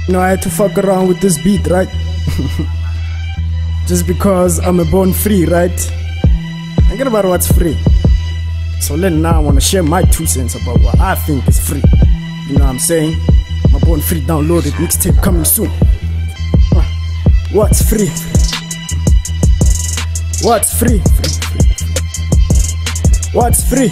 No, I had to fuck around with this beat, right? Just because I'm a born free, right? Forget about what's free. So then now I want to share my 2 cents about what I think is free. You know what I'm saying? My born free downloaded mixtape coming soon. What's free? What's free? What's free?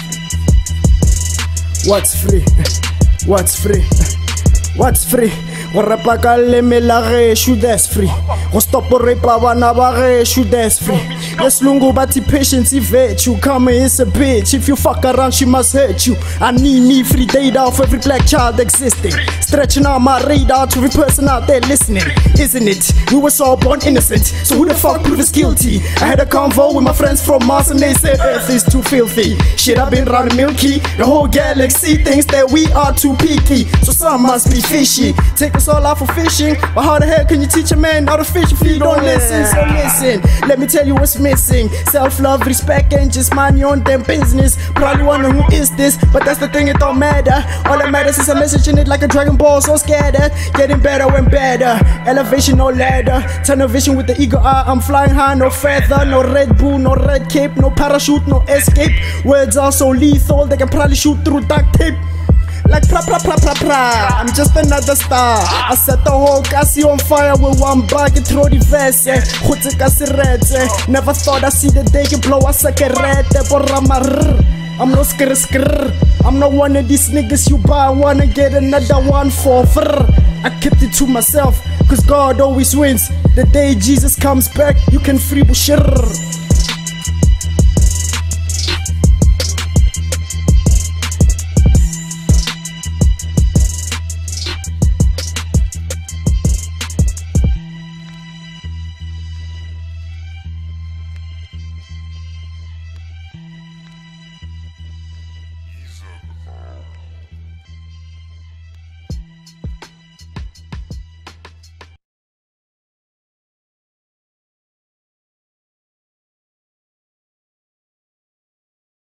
What's free? What's free? What's free? Go rapa ka leme la geshu, that's free. Go stop go rapa bana ba geshu, that's free. Yes lungu bati patience I virtue. Come is a bitch, if you fuck around she must hurt you. I need free data for every black child existing. Stretching out my radar to every person out there listening. Isn't it? We were all born innocent, so who the fuck proved us guilty? I had a convo with my friends from Mars and they said Earth is too filthy. Shit, I've been round Milky. The whole galaxy thinks that we are too peaky, so some must be fishy. Take us all out for fishing, but how the hell can you teach a man how to fish if you don't listen? So listen, let me tell you what's missing. Self-love, respect, and just mind your own damn business. Probably wonder who is this, but that's the thing, it don't matter. All that matters is a message in it like a Dragon Ball, so scattered. Getting better and better, elevation no ladder. Tunnel vision with the eagle eye, I'm flying high, no feather. No Red Bull, no red cape, no parachute, no escape. Words are so lethal, they can probably shoot through duct tape. Like pra pra pra pra pra, I'm just another star. I set the whole Cassie on fire with one bag and throw the verse. Never thought I'd see the day you blow a cigarette. I'm no skr. I'm not one of these niggas you buy, wanna get another one for free. I kept it to myself, cause God always wins. The day Jesus comes back, you can free bullshit.